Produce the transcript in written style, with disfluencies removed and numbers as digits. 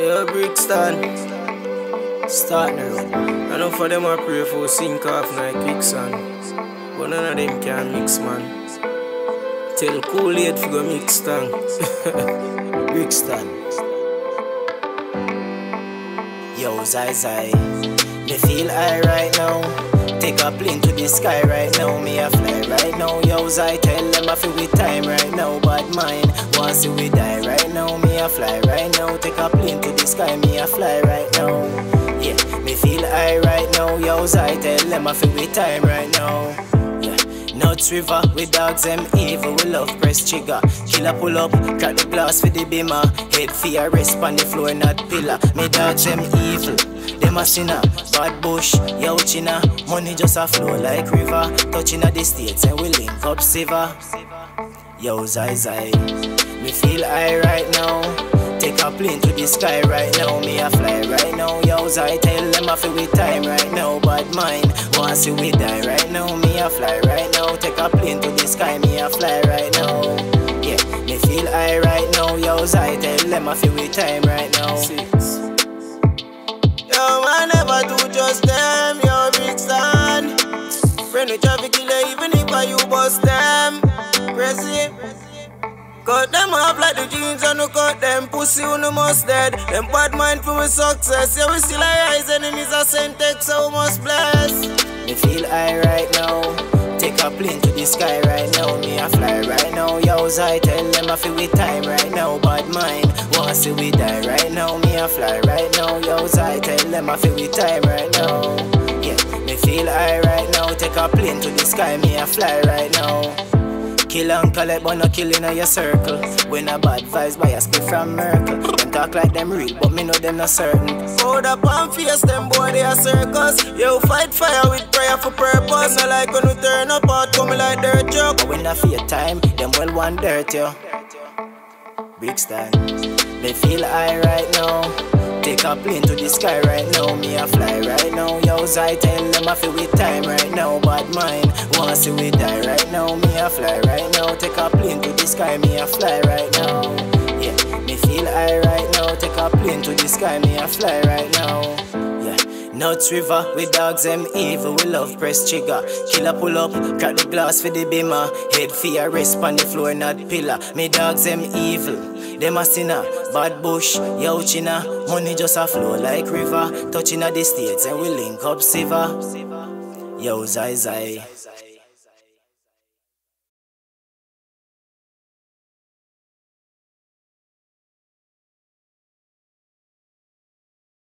Yo, Brixton, start now. I know for them I pray for sink off like quicksand, but none of them can mix, man. Tell Kool-Aid to go mix tongue. Brixton. Yo, Zai, me feel high right now. Take a plane to the sky right now. Me a fly right now. Yo, Zai, tell them I feel with time right now. Bad mind, want see we die right now. Me a fly right now. Take a plane to the sky. Me a fly right now. Yeah, me feel high right now. Yo, Zai, tell them I feel with time right now. Nuts river, with dogs them evil, we love press trigger. Killer pull up, crack the glass for the beamer. Head for your rest on the floor, not pillar. Me dogs them evil, them a sinner. Bad bush, yo china. Money just a flow like river. Touching at the states and we link up silver. Yo Zai, me feel high right now. Take a plane to the sky right now. Me a fly right now. Yo Zai, tell them I feel with time right now. Bad mind, want see we die right now. Me a fly right now. Take a plane to the sky. Me a fly right now. Yeah, me feel high right now. Yo Zai, tell them I feel with time right now. Yo, I never do just them. Yo, Brixton. Friend with traffic killer, even if you bust them. Crazy. Cut them off like the jeans and no cut them. Pussy who no must dead. Them bad mind for my success. Yeah, we still rise, enemies are sent text, so must bless. Me feel high right now. Take a plane to the sky right now. Me a fly right now. Yo Zai, tell them I feel with time right now. Bad mind, want see we die right now. Me a fly right now. Yo Zai, tell them I feel with time right now. Yeah, me feel high right now. Take a plane to the sky. Me a fly right now. Kill and collect, but no killing in your circle. When a bad vibes by a spit from Merkel. Them talk like them real, but me know them not certain. Hold up and face them boy, they are circus. You fight fire with prayer for purpose. Them not like when you turn up out, coming like dirt joke. But when I feel time, them well want dirt, yo. Brixton, they feel high right now. Take a plane to the sky right now. Me a fly right now. Yo Zai, tell them I feel with time right now. Bad mind, want see we die right now. Me a fly right now. Take a plane to the sky. Me a fly right now. Yeah, me feel high right now. Take a plane to the sky. Me a fly right now. Yeah, Nuts river, with dogs them evil. We love press trigger. Killer pull up, crack the glass for the beamer. Head for your rest on the floor, not pillar. Me dogs them evil, them a sinner. Bad bush, yo china. Money just a flow like river. Touching at the states and we link up silver. Yo Zai.